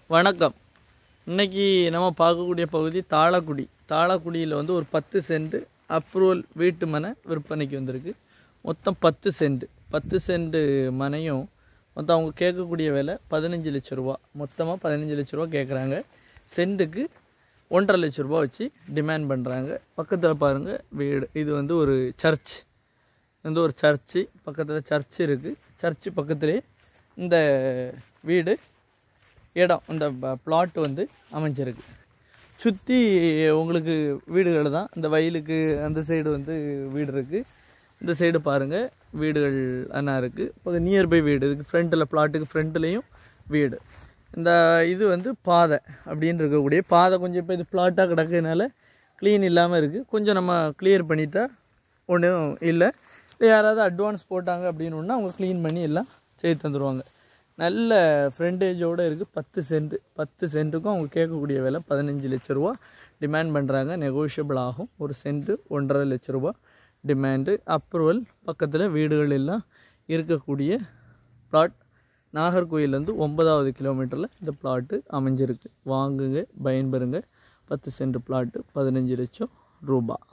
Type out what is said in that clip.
வணக்கம். இன்னைக்கு நம்ம பார்க்கக்கூடிய பகுதி தாழக்குடி. தாழக்குடியில் வந்து ஒரு 10 சென்ட் அப்ரூவல் வீட்டு மனை விற்பனைக்கு வந்திருக்கு. மொத்தம் 10 சென்ட். 10 சென்ட் மனையும் மொத்தம் அவங்க கேட்கக்கூடிய விலை 15 லட்ச ரூபா. மொத்தமாக 15 லட்ச ரூபா கேட்குறாங்க. சென்ட்டுக்கு 1.5 லட்ச ரூபா வச்சு டிமாண்ட் பண்ணுறாங்க. பக்கத்தில் பாருங்கள் வீடு. இது வந்து ஒரு சர்ச். வந்து ஒரு சர்ச்சு. பக்கத்தில் சர்ச் இருக்குது. சர்ச்சு பக்கத்துலேயே இந்த வீடு இடம், இந்த பிளாட் வந்து அமைஞ்சிருக்கு. சுற்றி உங்களுக்கு வீடுகள் தான். இந்த வயலுக்கு அந்த சைடு வந்து வீடு இருக்குது. இந்த சைடு பாருங்கள் வீடுகள் அண்ணா இருக்குது. இப்போ நியர்பை வீடு இதுக்கு ஃப்ரண்ட்டில், பிளாட்டுக்கு ஃப்ரண்ட்லேயும் வீடு. இந்த இது வந்து பாதை அப்படின்னு இருக்கக்கூடிய பாதை. கொஞ்சம் இப்போ இது பிளாட்டாக கிடக்கிறதுனால க்ளீன் இல்லாமல் இருக்குது. கொஞ்சம் நம்ம கிளியர் பண்ணிட்டா ஒன்றும் இல்லை. யாராவது அட்வான்ஸ் போட்டாங்க அப்படின்னா அவங்க க்ளீன் பண்ணி எல்லாம் செய்து தந்துடுவாங்க. நல்ல ஃப்ரண்டேஜோடு இருக்குது. 10 சென்ட். 10 சென்ட்டுக்கும் அவங்க கேட்கக்கூடிய விலை 15 லட்ச ரூபா டிமாண்ட் பண்ணுறாங்க. நெகோஷியபிள் ஆகும். ஒரு சென்ட்டு 1.5 லட்ச ரூபா டிமாண்டு. அப்ரூவல். பக்கத்தில் வீடுகள் எல்லாம் இருக்கக்கூடிய பிளாட். நாகர்கோயிலேருந்து 9வது கிலோமீட்டரில் இந்த பிளாட்டு அமைஞ்சிருக்கு. வாங்குங்க, பயன்பெறுங்க. 10 சென்ட் பிளாட்டு 15 லட்சம் ரூபா.